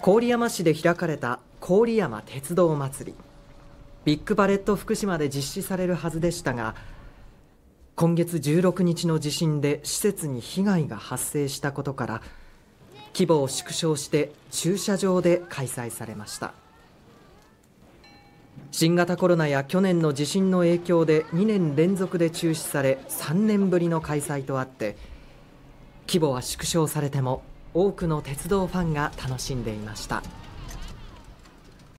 郡山市で開かれた郡山鉄道祭り。ビッグパレット福島で実施されるはずでしたが、今月16日の地震で施設に被害が発生したことから規模を縮小して駐車場で開催されました。新型コロナや去年の地震の影響で2年連続で中止され、3年ぶりの開催とあって規模は縮小されても多くの鉄道ファンが楽しんでいました。